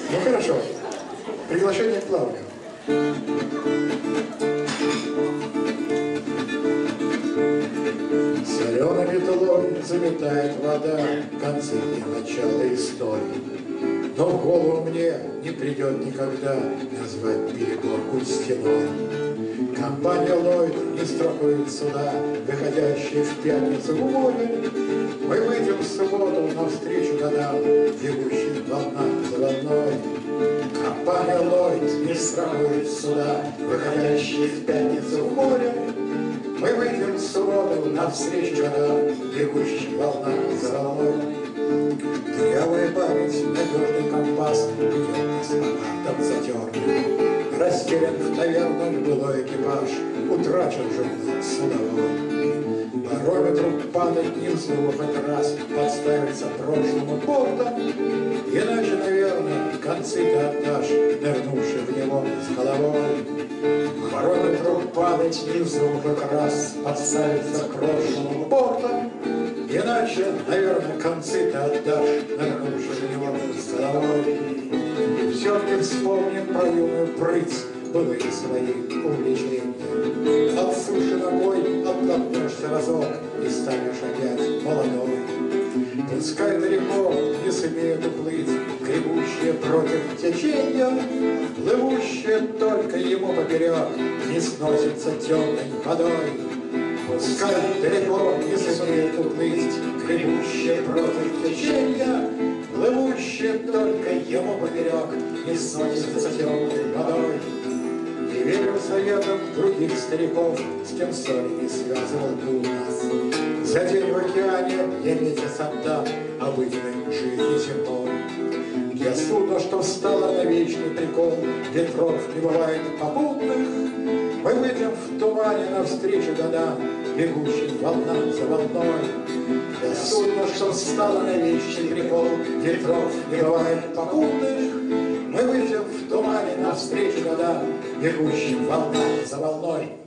Ну хорошо. Приглашение к плаванию. Солеными тулой заметает вода концы и начала истории. Но в голову мне не придет никогда назвать переборку стеной. Компания Ллойд не страхует суда, выходящие в пятницу в море. Мы выйдем в субботу навстречу годам, бегущим волна за волной. Компания Ллойд не страхует суда, выходящие в пятницу в море. Мы выйдем в субботу навстречу годам, бегущим волна за волной. Дырявая память, надежный компас ведет нас по картам затертым. Растерян в тавернах былой экипаж, утрачен журнал судовой. Барометру падать не вздумав хоть раз подставиться прошлому бортом. Иначе, наверное, концы ты отдашь, нырнувши в него с головой. Барометру падать не вздумав хоть раз подставиться прошлому бортом. Иначе, наверное, концы ты отдашь, нырнувши в него с головой. Все-таки вспомним про юную прыть, былые свои увлечения. От суши ногой оттолкнешься разок и станешь опять молодой. Пускай далеко не сумеют уплыть гребущие против течения, плывущие только ему поперек не сносится темной водой. Пускай далеко не сумеют уплыть гребущие против течения, плывущие только ему поперек не сносится темной водой. Не верю советам других стариков, с кем ссори не связывал бы у нас. За день в океане я месяц отдам обыденной жизни земной. Для судна, что встало на вечный прикол, ветров не бывает попутных. Мы выйдем в тумане навстречу годам, бегущим волнам за волной. Для судна, что встало на вечный прикол, ветров не бывает попутных. Мы выйдем в тумане навстречу годам, бегущим волнам за волной.